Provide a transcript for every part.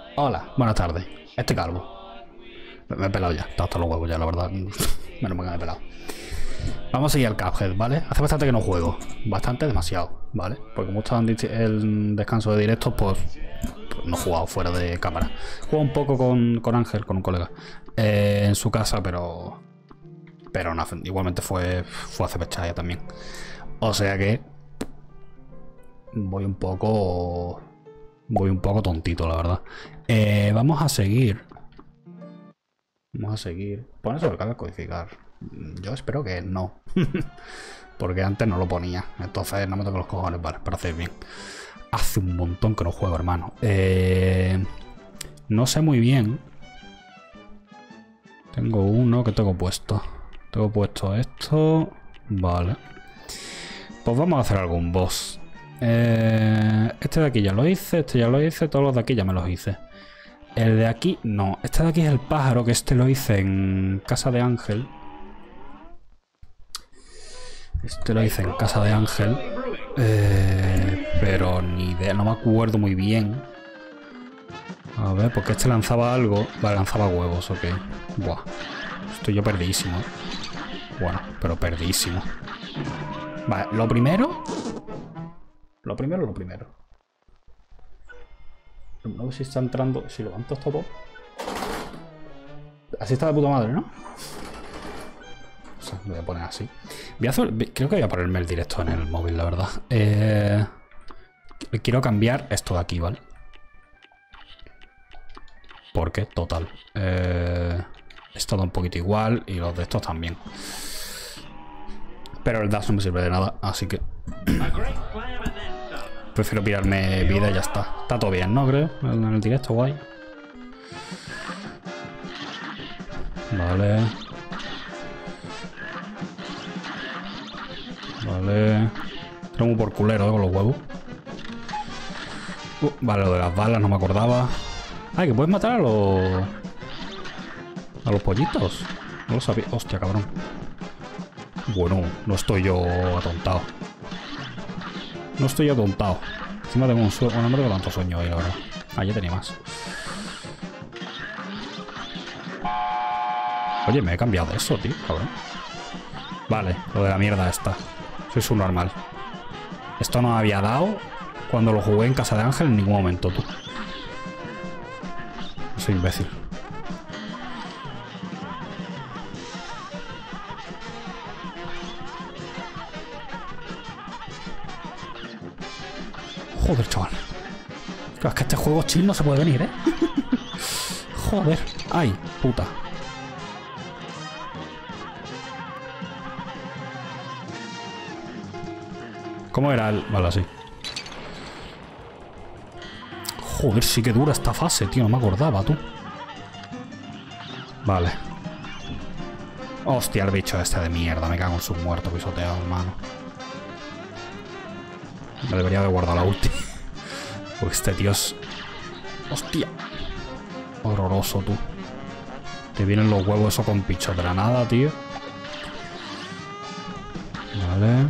Hola, buenas tardes. Este calvo. Me he pelado ya. Está hasta los huevos ya, la verdad. Menos mal que me he pelado. Vamos a seguir al Cuphead, ¿vale? Hace bastante que no juego. Bastante, demasiado, ¿vale? Porque como estaba en el descanso de directos, pues no he jugado fuera de cámara. Juego un poco con Ángel, con un colega, en su casa, pero no, igualmente fue hace pechalla también. O sea que voy un poco tontito, la verdad. Vamos a seguir. Pone sobrecarga codificar. Yo espero que no. Porque antes no lo ponía. Entonces no me toco los cojones, vale, para hacer bien. Hace un montón que no juego, hermano. No sé muy bien. Tengo uno que tengo puesto. Tengo puesto esto. Vale. Pues vamos a hacer algún boss. Este de aquí ya lo hice. Este ya lo hice. Todos los de aquí ya me los hice. El de aquí no. Este de aquí es el pájaro, que este lo hice en casa de Ángel. Este lo hice en casa de Ángel. Pero ni idea. No me acuerdo muy bien. A ver, porque este lanzaba algo. Vale, lanzaba huevos, ok. Buah. Estoy yo perdidísimo. Bueno, pero perdidísimo. Vale, lo primero. Lo primero. No sé si está entrando. Si levanto esto todo. Así está de puta madre, ¿no? O sea, me voy a poner así. Creo que voy a ponerme el directo en el móvil, la verdad. Quiero cambiar esto de aquí, ¿vale? Porque, total. Esto da un poquito igual. Y los de estos también. Pero el dash no me sirve de nada, así que prefiero pirarme vida y ya está. Está todo bien, ¿no? Creo. En el directo, guay. Vale. Vale. Tengo muy por culero, con los huevos. Vale, lo de las balas no me acordaba. Ay, que puedes matar a los pollitos. No lo sabía. Hostia, cabrón. Bueno, no estoy yo atontado. No estoy atontado. Encima tengo un sueño. Bueno, no tengo tanto sueño hoy, la verdad. Ah, ya tenía más. Oye, me he cambiado eso, tío, cabrón. Vale, lo de la mierda esta. Soy su normal. Esto no había dado cuando lo jugué en casa de Ángel en ningún momento, tú. Soy imbécil. Joder, chaval. Claro, es que este juego chill no se puede venir, ¿eh? Joder. Ay, puta. ¿Cómo era el...? Vale, así. Joder, sí que dura esta fase, tío. No me acordaba, tú. Vale. Hostia, el bicho este de mierda. Me cago en su muerto pisoteado, hermano. Me debería haber guardado la ulti. Porque este tío es... Hostia. Horroroso, tú. Te vienen los huevos eso con picho de la nada, tío. Vale.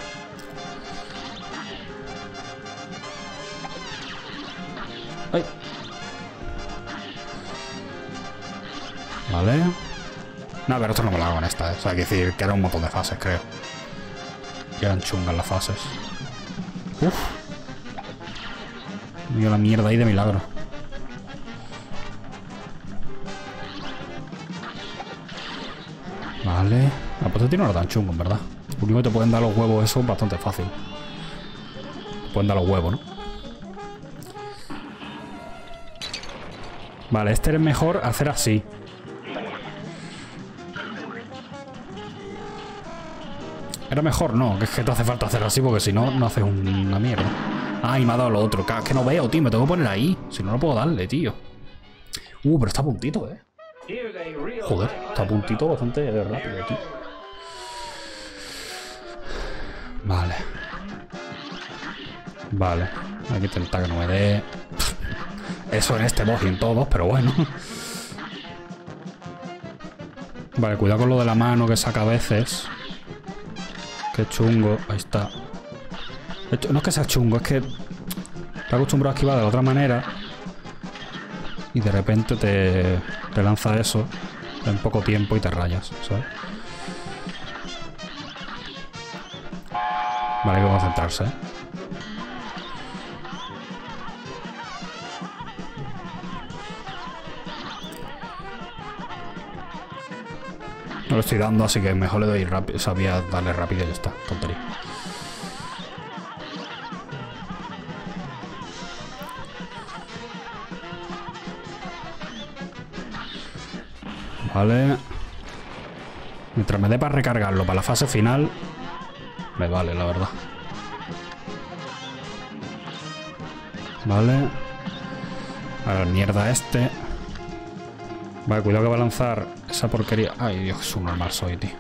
Ay. Vale. No, pero esto no me lo hago en esta, ¿eh? O sea, hay que decir que era un montón de fases, creo. Que eran chungas las fases. Uf. Me dio la mierda ahí de milagro. Vale. Ah, pues este tiro no era tan chungo, en verdad. Lo único que te pueden dar los huevos, eso es bastante fácil. Te pueden dar los huevos, ¿no? Vale, este es mejor hacer así. Era mejor, no, que es que te hace falta hacer así porque si no, no haces una mierda. Ay, me ha dado lo otro. Es que no veo, tío. Me tengo que poner ahí. Si no, no puedo darle, tío. Pero está a puntito, ¿eh? Joder, está a puntito bastante rápido, tío. Vale. Vale. Hay que intentar que no me dé... Eso en este boss y en todos, pero bueno. Vale, cuidado con lo de la mano que saca a veces. Qué chungo. Ahí está. No es que sea chungo, es que te acostumbrado a esquivar de la otra manera. y de repente te lanza eso en poco tiempo y te rayas, ¿sabes? Vale, hay que concentrarse, ¿eh? No lo estoy dando, así que mejor le doy rápido. Sabía darle rápido y ya está. Tontería. Vale. Mientras me dé para recargarlo para la fase final, me vale, la verdad. Vale. A ver, mierda este. Vale, cuidado que va a lanzar esa porquería. Ay, Dios, es un normal soy, tío.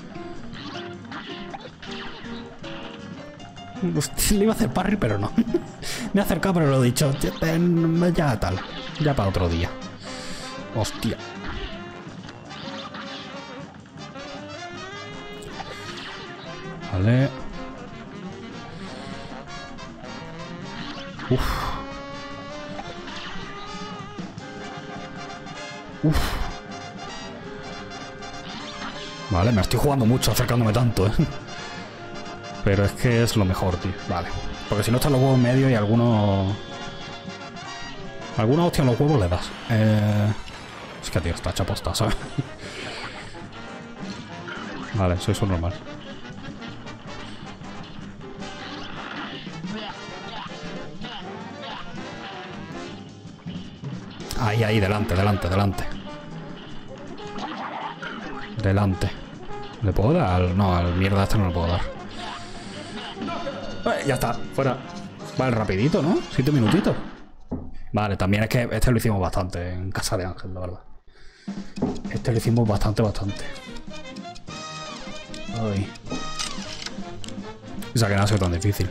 Le iba a hacer parry, pero no. Me he acercado, pero lo he dicho. Ya tal. Ya para otro día. Hostia. Vale. Uf. Uf. Vale, me estoy jugando mucho acercándome tanto, ¿eh? Pero es que es lo mejor, tío. Vale. Porque si no están los huevos en medio y algunos... Alguna hostia en los huevos le das. Es que, tío, está chaposta, ¿sabes? Vale, soy su normal. Ahí, ahí, delante, delante, delante. Delante. ¿Le puedo dar? No, al mierda este no le puedo dar. Ya está, fuera. Vale, rapidito, ¿no? 7 minutitos. Vale, también es que este lo hicimos bastante en casa de Ángel, la verdad. Este lo hicimos bastante. Ay. O sea que no ha sido tan difícil.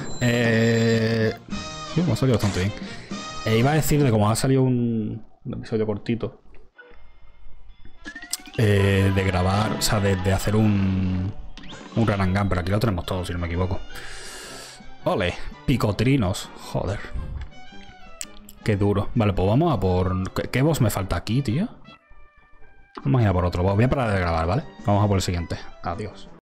Sí, me ha salido bastante bien. Iba a decir de cómo ha salido un episodio cortito. De grabar, o sea, de hacer un run and gun, pero aquí lo tenemos todo, si no me equivoco. Ole, picotrinos, joder. Qué duro. Vale, pues vamos a por... ¿Qué boss me falta aquí, tío? Vamos a ir a por otro boss. Voy a parar de grabar, ¿vale? Vamos a por el siguiente. Adiós.